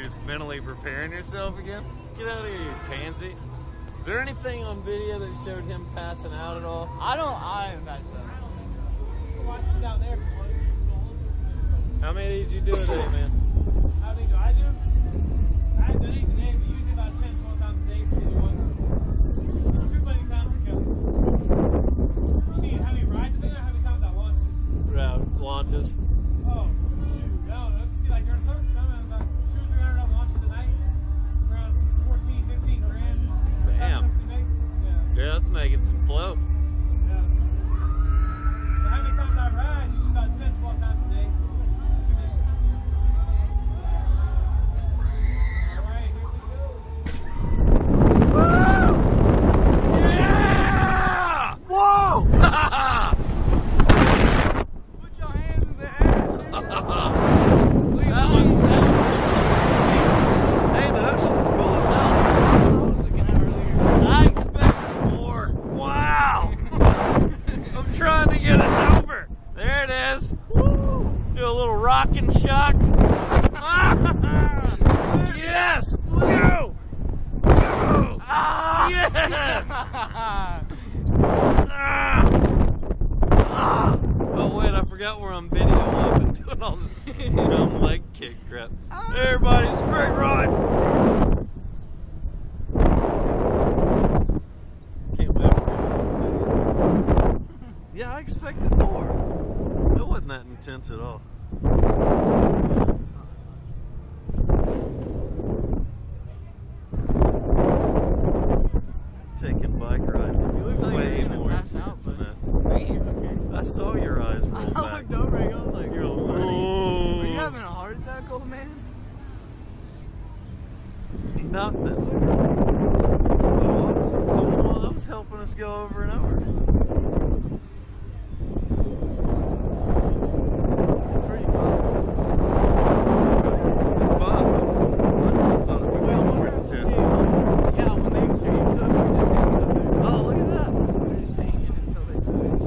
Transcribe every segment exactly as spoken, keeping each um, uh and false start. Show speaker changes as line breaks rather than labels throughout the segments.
just mentally preparing yourself again? Get out of here, you pansy. Is there anything on video that showed him passing out at all?
I don't, I haven't passed out.
Watching down there.
How many did you do today, man?
How many do I do? I haven't done any today, but usually about ten, twelve times a day. Too many times to count. You mean how many rides a day or how many times I launch it?
Route launches.
Oh, shoot. I don't know. It could be like there's certain time about two or three hundred I'm launching tonight. Around fourteen, fifteen grand.
Damn.
Yeah.
Yeah, that's making some flow.
Yeah. But how many times I ride? Usually about ten, twelve times a day. Alright, here we go.
Woo! Yeah! Whoa!
Put your hands in the air.
that was, that was Hey, the ocean's cool as hell.
I was looking at earlier.
I expected more. Wow! I'm trying to get us over. There it is. Woo! Do a little rock and shock. Yes! Go! Go! Ah! Yes! ah! Ah! Oh wait, I forgot we're on video. I've been doing all this dumb leg kick crap. Hey, everybody, it's a great ride. Can't wait. Yeah, I expected more. It wasn't that intense at all. Taking bike rides
You look like
way
you're gonna
more
pass
intense
out,
than
but
that.
man, okay.
I saw your eyes roll
I
back.
looked over and I was like,
You're like,
buddy,
"Oh."
are you having a heart attack, old man?
It's nothing. Oh, it's, well, that was helping us go over and over.
It's pretty cool.
It's fun. I thought it'd be
Wait, I
more
wonder if
intense.
they- Yeah, when they exchange stuff, they're just hanging up there.
Oh, look at that.
They're just hanging until they finish.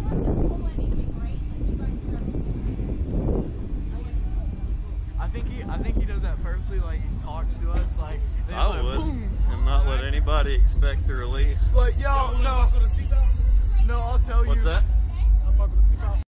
I think he, I think he does that purposely. Like he talks to us, like then it's
I
like,
would.
boom.
And not let anybody expect the release.
Like yo, no, no, I'll tell you.
What's that?